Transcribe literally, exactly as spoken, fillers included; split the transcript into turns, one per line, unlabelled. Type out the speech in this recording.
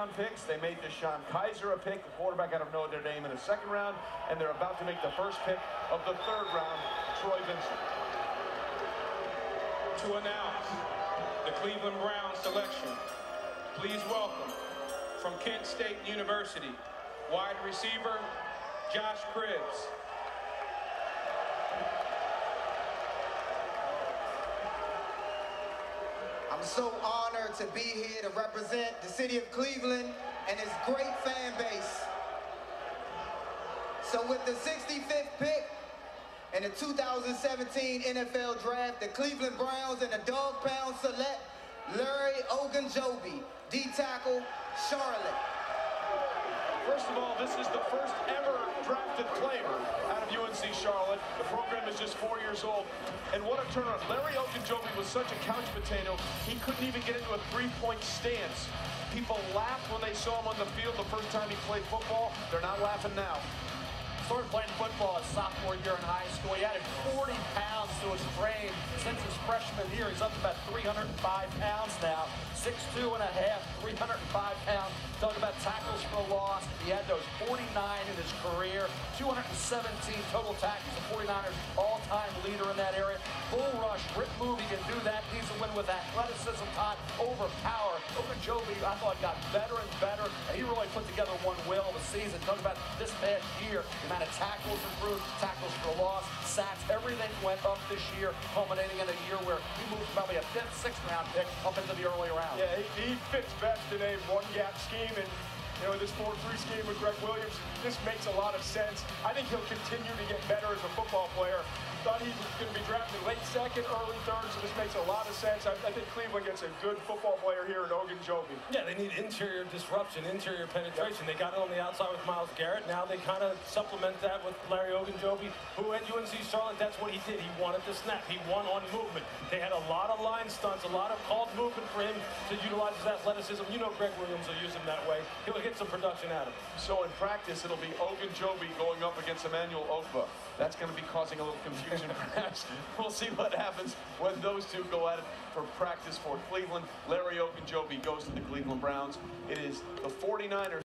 round picks. They made DeShone Kizer a pick, the quarterback out of Notre Dame, in the second round, and they're about to make the first pick of the third round, Troy Vincent.
To announce the Cleveland Browns selection, please welcome from Kent State University, wide receiver, Josh Cribbs.
I'm so honored to be here to represent the city of Cleveland and its great fan base. So with the sixty-fifth pick in the two thousand seventeen N F L Draft, the Cleveland Browns and the Dog Pound select Larry Ogunjobi, D-tackle, Charlotte.
First of all, this is the first ever drafted player out of U N C Charlotte. The program is just four years old. And what a turnaround. Larry Ogunjobi was such a couch potato, he couldn't even get into a three-point stance. People laughed when they saw him on the field the first time he played football. They're not laughing now.
Started playing football his sophomore year in high school. He added forty pounds to his frame since his freshman year. He's up to about three hundred five pounds now. six two and a half, three hundred five pounds. Talking about tackles for loss. He had those forty-nine in his career. two hundred seventeen total tackles. The forty-niners all-time leader in that area. Bull rush, rip move, he can do that. Needs to win with athleticism, time, overpower. Ogunjobi, I thought, got better and better. And he really put together one whale of a season. Talking about this past year, the amount of tackles improved, tackles for loss, sacks, everything went up this year, culminating in a year where he moved probably a fifth, sixth round pick up into the early round.
Yeah, he, he fits best in a one-gap scheme, and you know, this four three scheme with Greg Williams, this makes a lot of sense. I think he'll continue to get better as a football player. Thought he was going to be drafted late second, early third, so this makes a lot of sense. I, I think Cleveland gets a good football player here in Ogunjobi.
Yeah, they need interior disruption, interior penetration. Yep. They got it on the outside with Myles Garrett. Now they kind of supplement that with Larry Ogunjobi, who at U N C Charlotte, that's what he did. He wanted to snap. He won on movement. They had a lot of line stunts, a lot of called movement for him to utilize his athleticism. You know Greg Williams will use him that way. He'll get some production out of him.
So in practice, it'll be Ogunjobi going up against Emmanuel Ogbah. That's going to be causing a little confusion. Perhaps we'll see what happens when those two go at it for practice for Cleveland. Larry Ogunjobi goes to the Cleveland Browns. It is the forty-niners.